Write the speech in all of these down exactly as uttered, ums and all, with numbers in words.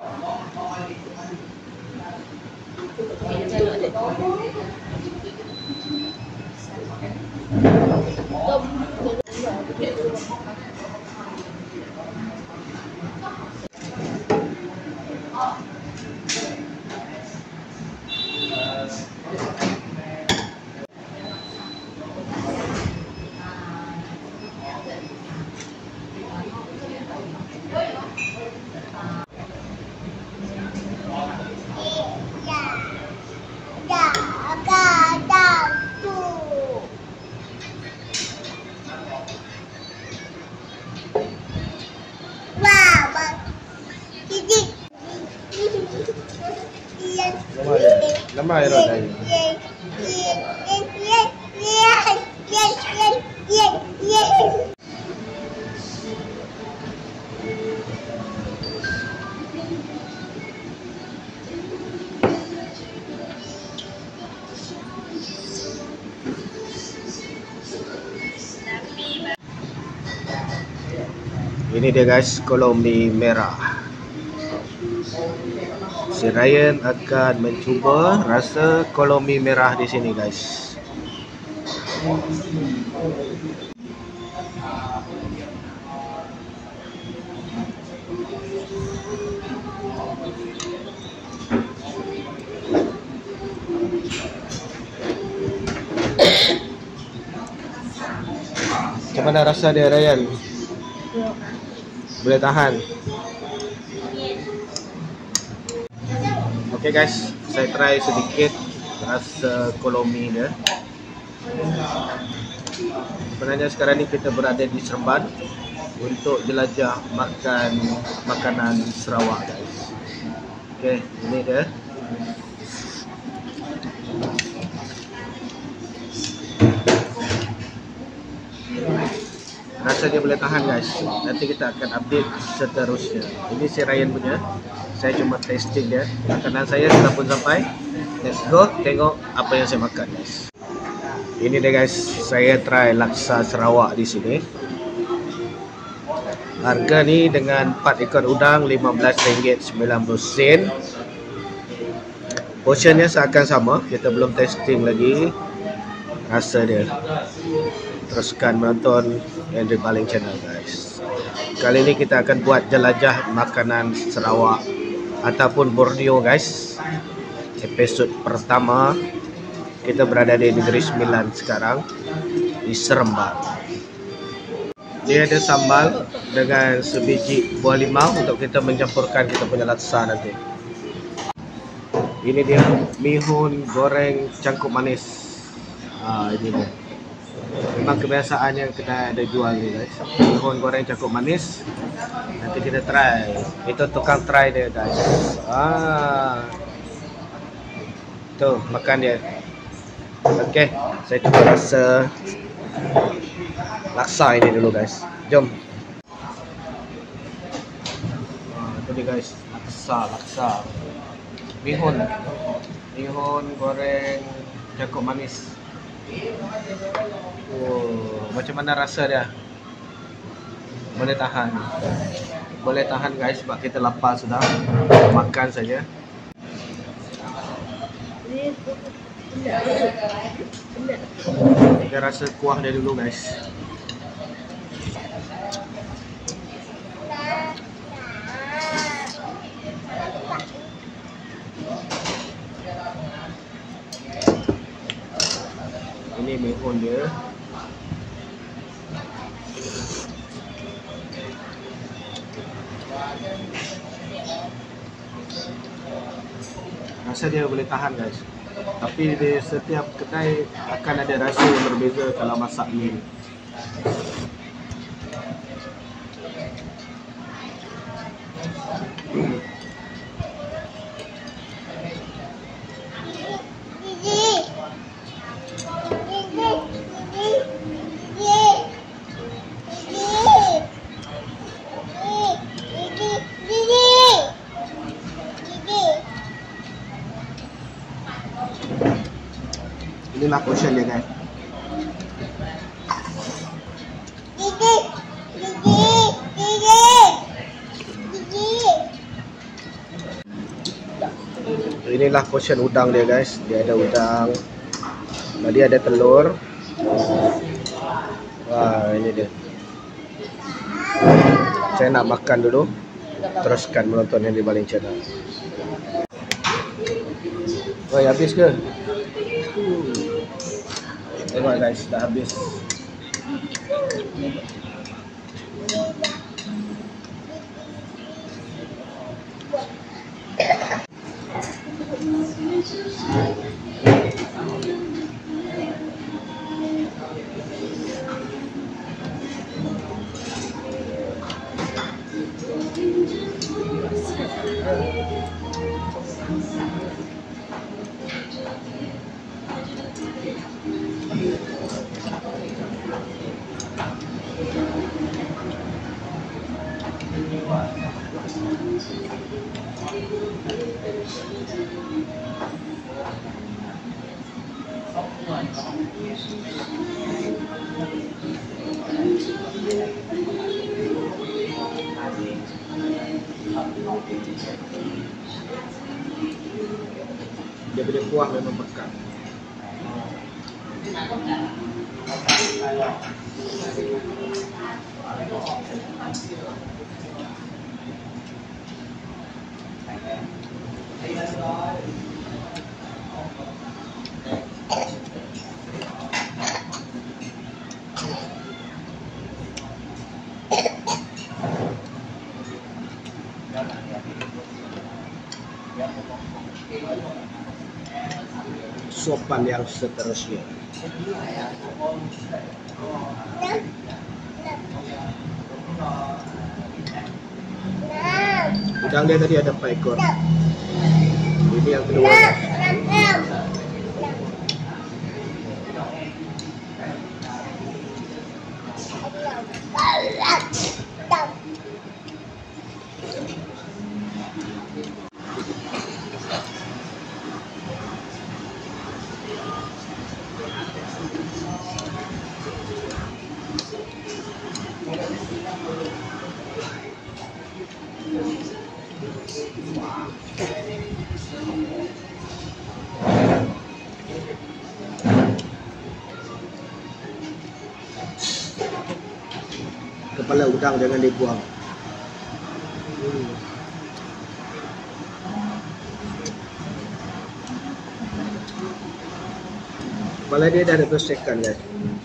Lama ya roda ini. Ini dia guys, Kolombi merah. Si Ryan akan mencuba rasa Kolombi merah di sini guys. Macam mana rasa dia Ryan? Boleh tahan? Oke okay guys, saya try sedikit rasa Kolombi dia. Sebenarnya sekarang ni kita berada di Seremban untuk jelajah makan makanan Sarawak guys. Oke, okay, ini dia. Rasa dia boleh tahan guys. Nanti kita akan update seterusnya. Ini si Ryan punya. Saya cuma testing dia. Makanan saya sudah pun sampai. Let's go tengok apa yang saya makan guys. Ini dia guys. Saya try laksa Sarawak di sini. Harga ni dengan empat ekor udang lima belas ringgit sembilan puluh sen. Portionnya seakan sama. Kita belum testing lagi rasa dia. Teruskan menonton Andrew Baling Channel guys. Kali ini kita akan buat jelajah makanan Sarawak ataupun Borneo guys. Episod pertama. Kita berada di Negeri Sembilan sekarang di Seremban. Dia ada sambal dengan sebiji buah limau untuk kita mencampurkan kita punya laksa nanti. Ini dia mihun goreng cangkuk manis. Ah, ini dia. Memang kebiasaannya kedai ada jual ni guys. Mihun goreng cangkuk manis. Nanti kita try. Itu tukang try dia guys. Ah. Tuh, makan dia. Okey, saya cuba rasa laksa ini dulu guys. Jom. Ah, itu dia guys. Laksa, laksa. Mihun. Mihun goreng cangkuk manis. Oh, macam mana rasa dia? Boleh tahan. Boleh tahan guys sebab kita lapar sudah. Makan saja. Kita rasa kuah dia dulu guys. Ini mihun dia. Rasa dia boleh tahan guys. Tapi di setiap kedai akan ada rasa yang berbeza kalau masak ni. Inilah portion dia guys. inilah portion udang dia guys. Dia ada udang, tadi ada telur. Wah, ini dia. Saya nak makan dulu, teruskan menonton yang di Baling Channel. Oh, habis ke? Tengok guys, dah habis. Dia punya kuah memang pekat. Sopan yang seterusnya. Udang dia tadi ada empat ekor. Ini yang kedua. Kepala udang jangan dibuang. Hmm. Kepala dia dah dibersihkan guys.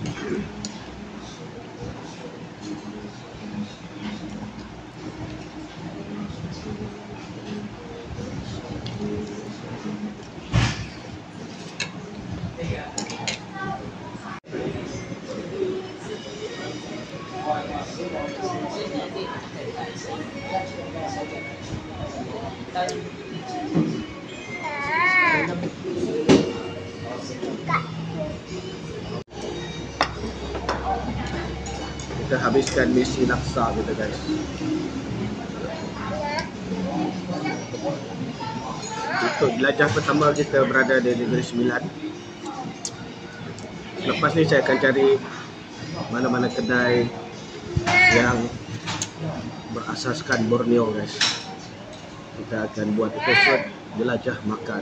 Kita habiskan misi laksa kita guys. Untuk jelajah pertama kita berada di Negeri Sembilan. Lepas ni saya akan cari mana-mana kedai yang berasaskan Borneo guys. Kita akan buat episode jelajah makan.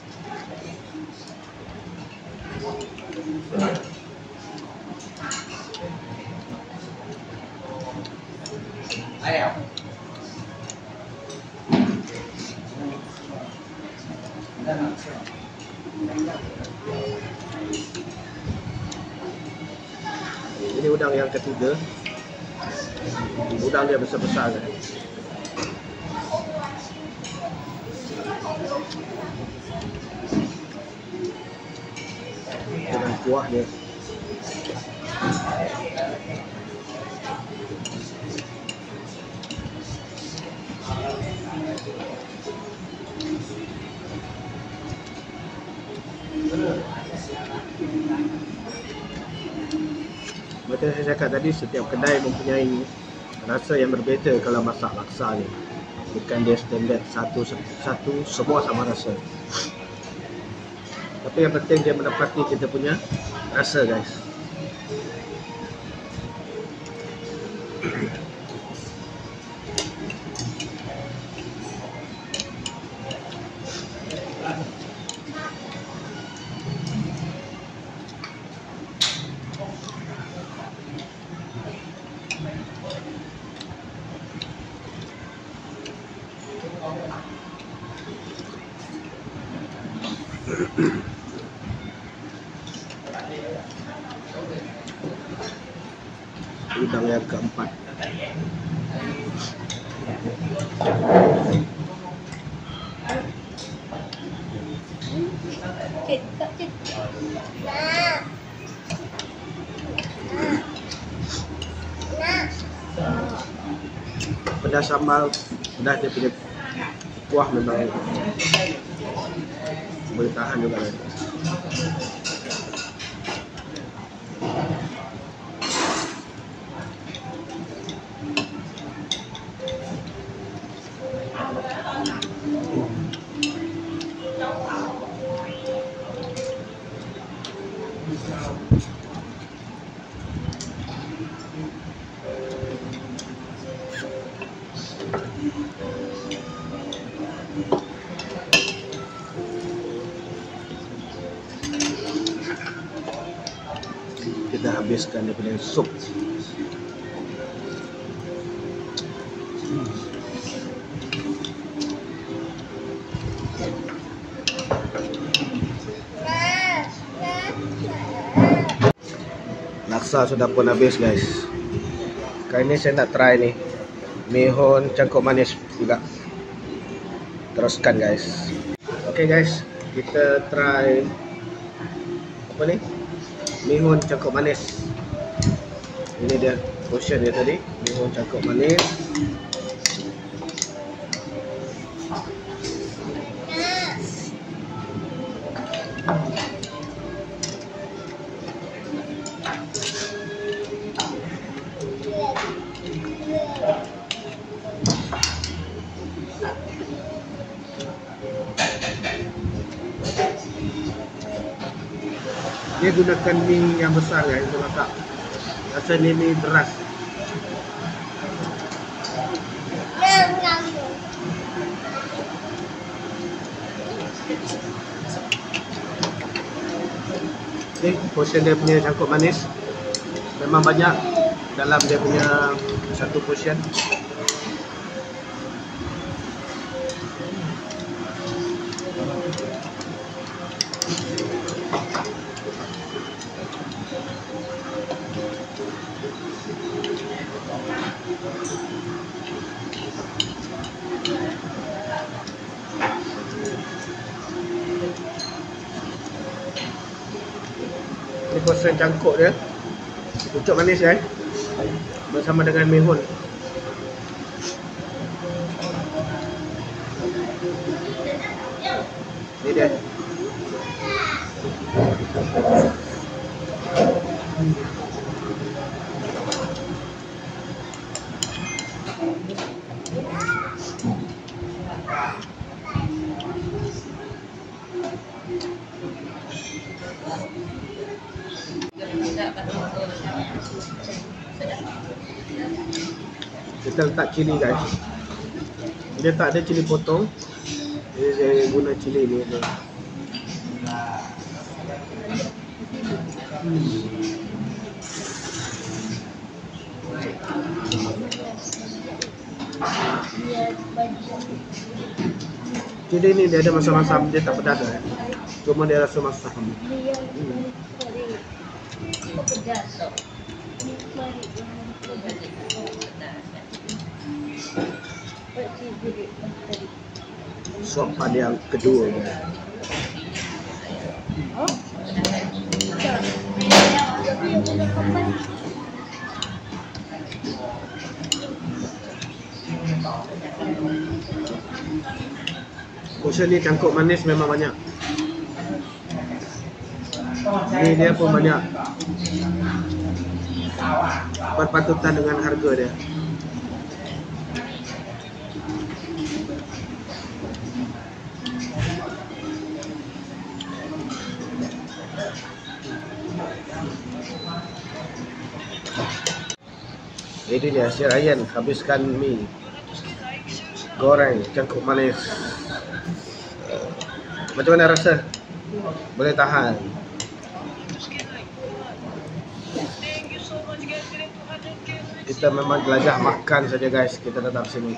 Ayam. Ini udang yang ketiga. Udang dia besar-besar kan. Dengan kuah dia. Macam saya cakap tadi, setiap kedai mempunyai rasa yang berbeza kalau masak laksa ni. Bukan dia standard satu satu semua sama rasa. Tapi yang penting dia menepati kita punya rasa guys. yang keempat. Pedas sambal, pedas dia punya kuah memang boleh tahan juga. Kita habiskan dia punya sup. Laksa sudah pun habis guys. Kali ini saya nak try nih mihun cangkok manis juga. Teruskan guys. Oke okay guys, kita try apa nih? Mihun cangkok manis. Ini dia portion dia tadi, mihun cangkok manis. Dia gunakan mie yang besar ya, itu letak. Rasa ni mie beras. Ini portion dia punya cangkok manis. Memang banyak dalam dia punya satu portion. Ini portion cangkok dia, pucuk manis kan, bersama dengan mihun. Ini dia. Kita letak cili guys. Dia tak ada cili potong. Jadi saya guna cili ni. Hmm. Cili ni dia ada masam-masam, dia tak pedas eh. Cuma dia rasa masam. Hmm. Sopan yang kedua. Portion ni cangkok manis memang banyak. Ini dia pun banyak. Berpatutan dengan harga dia. Ini dia si Ryan habiskan mie goreng cangkok manis. Macam mana rasa? Boleh tahan? Kita memang jelajah makan saja guys, kita datang sini.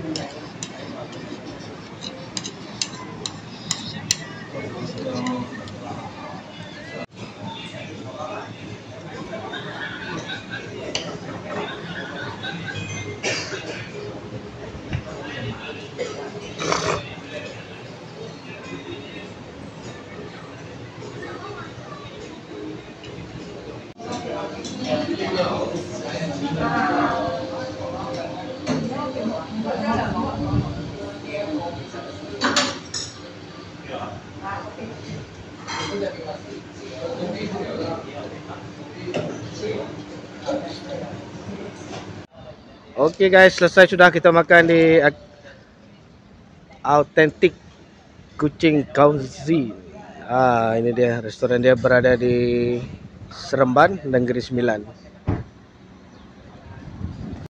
Oke guys, selesai sudah kita makan di Authentic Kucing Cozy. Ah, ini dia restoran dia berada di Seremban, Negeri Sembilan.